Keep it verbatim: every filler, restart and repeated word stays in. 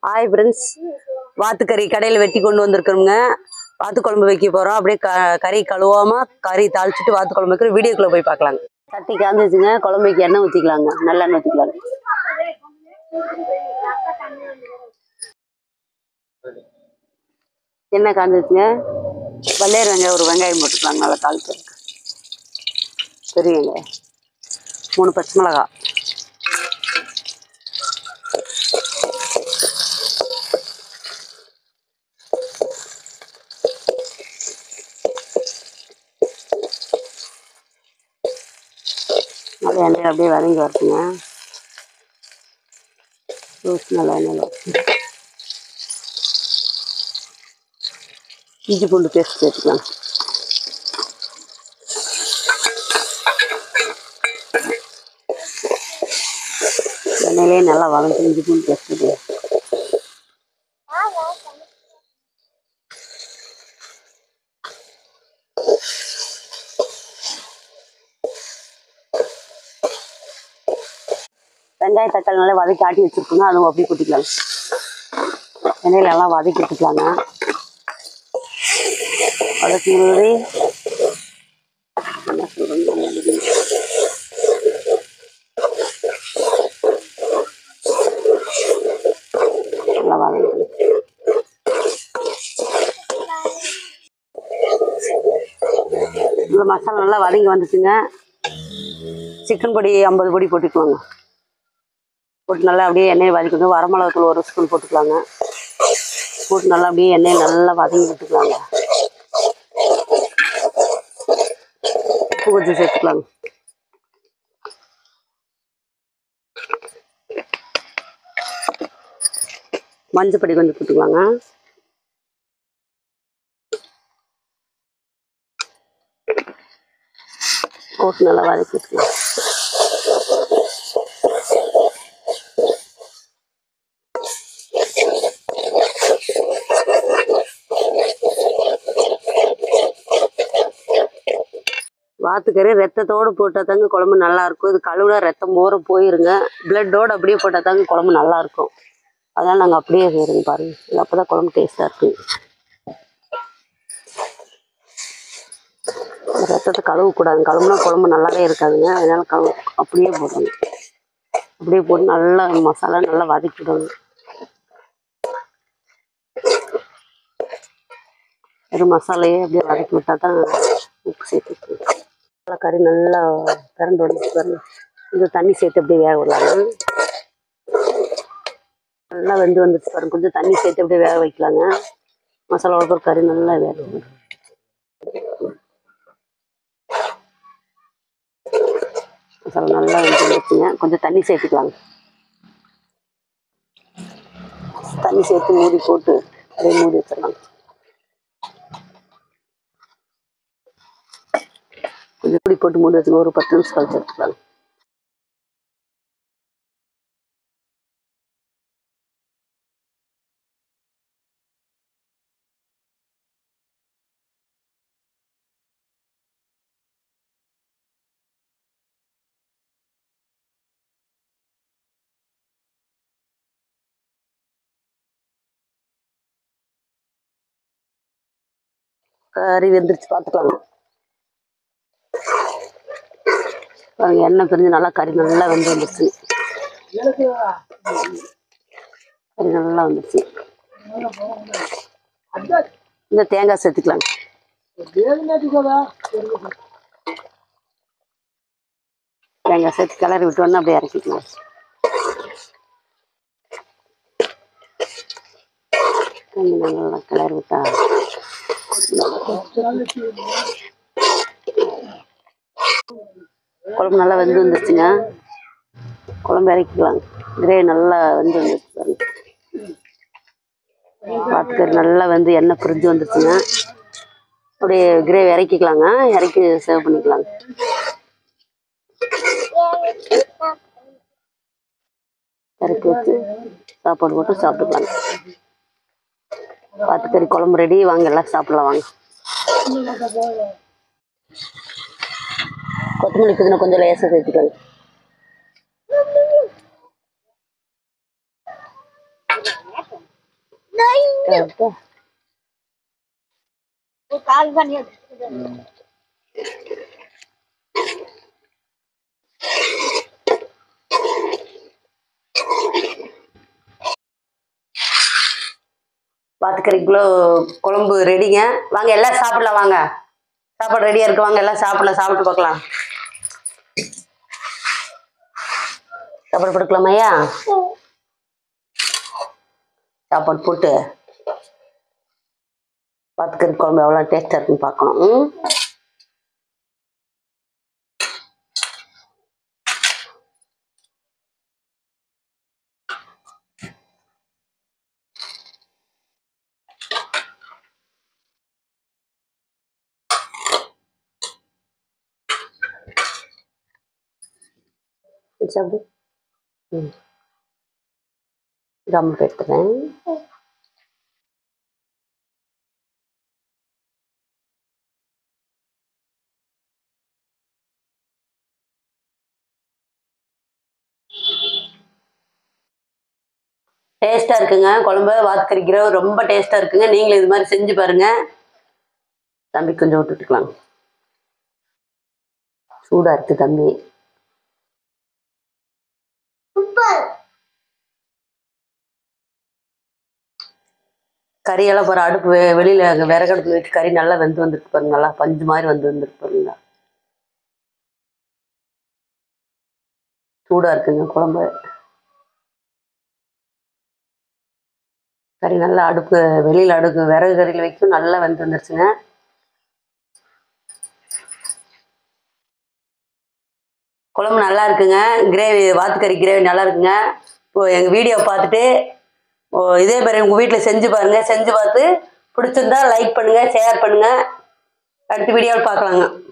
Hi friends, வாத்துக்கறி கடையில் வெட்டி கொண்டு வந்திருக்கிறோங்க. வாத்து குழம்பு வைக்க போகிறோம். அப்படியே க கறி கழுவாமல் கறி தாளிச்சிட்டு வாத்து குழம்பு வைக்கிற வீடியோக்குள்ளே போய் பார்க்கலாங்க. சட்டி காந்துச்சுங்க, குழம்பு வைக்க எண்ணெய் ஊற்றிக்கலாங்க. நல்லெண்ணெய் ஊற்றிக்கலாங்க. எண்ணெய் காந்துச்சுங்க, வெள்ளையர் வெங்காயம் ஒரு வெங்காயம் போட்டுக்கலாங்க. நல்லா தாளிச்சிருக்கு. பெரிய வெங்காயம் மூணு பச்சை மிளகா, நல்லா எண்ணெயில் அப்படியே வதங்கி வரட்டுங்க. ரோஸ் நல்லா எண்ணெயில் வச்சு இஞ்சி பூண்டு பேஸ்ட் சேர்த்துக்கலாம். எண்ணெயிலே நல்லா வதங்கி இஞ்சி பூண்டு பேஸ்ட்டு வெங்காய தக்காளி நல்லா வதக்கி ஆட்டி வச்சுருக்கோங்க. அதுவும் அப்படியே கொட்டிக்கலாங்க. எண்ணெயில் எல்லாம் வதக்கி எடுத்துக்கலாங்க. வதக்கி என்ன சொல்கிறேங்க, நல்லா வதக்கி இந்த மசாலா நல்லா வதங்கி வந்துச்சுங்க. சிக்கன் பொடி ஐம்பது பொடி போட்டுக்குவாங்க. போட்டு நல்லா அப்படியே எண்ணெயை வதக்கிட்டு வரமிளகாத்தூள் ஒரு ஸ்பூன் போட்டுக்கலாங்க. போட்டு நல்லா அப்படியே எண்ணெயை நல்லா வதங்கி விட்டுக்கலாங்க. உப்பு கொஞ்சம் சேர்த்துக்கலாங்க. மஞ்சப்பொடி கொஞ்சம் போட்டுக்கலாங்க. போட்டு நல்லா வதக்கி விட்டுக்கலாம். வாத்துக்கறி ரத்தத்தோடு போட்டால் தாங்க குழம்பு நல்லாயிருக்கும். இது கழுவுனா ரத்தம் போகிற போயிருங்க. பிளட்டோடு அப்படியே போட்டால் தாங்க குழம்பு நல்லாயிருக்கும். அதனால் நாங்கள் அப்படியே செய்கிறோங்க. பாருங்கள், இல்லை அப்போ தான் குழம்பு டேஸ்ட்டாக இருக்குது. ரத்தத்தை கழுவக்கூடாதுங்க. கழுவுனா குழம்பு நல்லாவே இருக்காதுங்க. அதனால் கழுவு அப்படியே போடுங்க. அப்படியே போட்டு நல்லா மசாலா நல்லா வதக்கிடுங்க. வெறும் மசாலையே அப்படியே வதக்கி விட்டால் தான் உப்பு சேர்த்து நல்லா கறி நல்லா திரண்டு வந்து வரணும். கொஞ்சம் தண்ணி சேர்த்து அப்படியே வேக விடலாங்க. நல்லா வெந்து வந்துச்சு பாருங்க. கொஞ்சம் தண்ணி சேர்த்து அப்படியே வேக வைக்கலாங்க. மசாலா ஒரு கறி நல்லா வேக விடணும். மசாலா நல்லா வெந்து வந்துச்சுங்க. கொஞ்சம் தண்ணி சேர்த்துக்கலாங்க. தண்ணி சேர்த்து மூடி போட்டு அப்படியே மூடி வச்சிடலாங்க. கொஞ்சம் மூடி போட்டு மூடி வச்சுங்க. ஒரு பத்து நிமிஷம் கழிச்சு எடுத்துக்கலாங்க. கறி வெந்துருச்சு பார்த்துக்கலாங்க. பாருங்க, எண்ணெய் பிரிஞ்சு நல்லா கறி நல்லா வெந்து வந்துருச்சு. கறி நல்லா வந்துருச்சு. இந்த தேங்காய் சேர்த்துக்கலாங்க. தேங்காய் சேர்த்து கிளறி விட்டோன்னா அப்படியே இறக்கிக்கலாம். நல்லா கிளறி விட்டா குழம்பு நல்லா வெந்து வந்துருச்சுங்க. குழம்பு இறக்கிக்கலாங்க. கிரேவி நல்லா வெந்து வந்துருச்சு பாருங்க. வாத்துக்கறி நல்லா வந்து எண்ணெய் பிரிஞ்சு வந்துருச்சுங்க. அப்படியே கிரேவி இறக்கிக்கலாங்க. இறக்கி சர்வ் பண்ணிக்கலாங்க. இறக்கி வச்சு சாப்பாடு போட்டு சாப்பிட்டுக்கலாங்க. வாத்துக்கறி குழம்பு ரெடி. வாங்க எல்லாம் சாப்பிடலாம் வாங்க. கொத்தமல்லி புதினா கொஞ்சம் லேசாக சேர்த்துக்கலாங்க. கால் பண்ணி பார்த்துக்கிறீங்களோ குழம்பு ரெடிங்க. வாங்க எல்லாம் சாப்பிடலாம். வாங்க சாப்பாடு ரெடியாக இருக்கு. வாங்க எல்லாம் சாப்பிடலாம். சாப்பிட்டு பார்க்கலாம். சாப்பாடு போட்டுக்கலாமையா? சாப்பாடு போட்டு பார்த்துக்கிற குழம்பு எவ்வளோ டேஸ்ட்டாக இருக்குன்னு பார்க்கணும். ம் சாப்பிடு. ம் கம்மு எடுத்துறேன். டேஸ்ட்டாக இருக்குங்க குழம்பு. வாத்துக்கறி கிரேவி ரொம்ப டேஸ்ட்டாக இருக்குங்க. நீங்களும் இது மாதிரி செஞ்சு பாருங்கள். தம்பி கொஞ்சம் விட்டுட்டுக்கலாம். சூடாக இருக்குது தம்பி. கறியெல்லாம் போகிற அடுப்பு வெ வெளியில் விறகடுப்பு வச்சு கறி நல்லா வெந்து வந்துருக்கு பாருங்க. நல்லா பஞ்சு மாதிரி வந்து வந்துருக்கு பாருங்க. சூடாக இருக்குங்க குழம்பு. கறி நல்லா அடுப்பு வெளியில் அடுப்பு விறகு கறியில் வைக்கும் நல்லா வெந்து வந்துருச்சுங்க. குழம்பு நல்லா இருக்குங்க. கிரேவி வாத்துக்கறி கிரேவி நல்லா இருக்குங்க. இப்போ எங்கள் வீடியோ பார்த்துட்டு இதே மாதிரி உங்கள் வீட்டில் செஞ்சு பாருங்கள். செஞ்சு பார்த்து பிடிச்சிருந்தா லைக் பண்ணுங்கள், ஷேர் பண்ணுங்கள். அடுத்த வீடியோவில் பார்க்கலாங்க.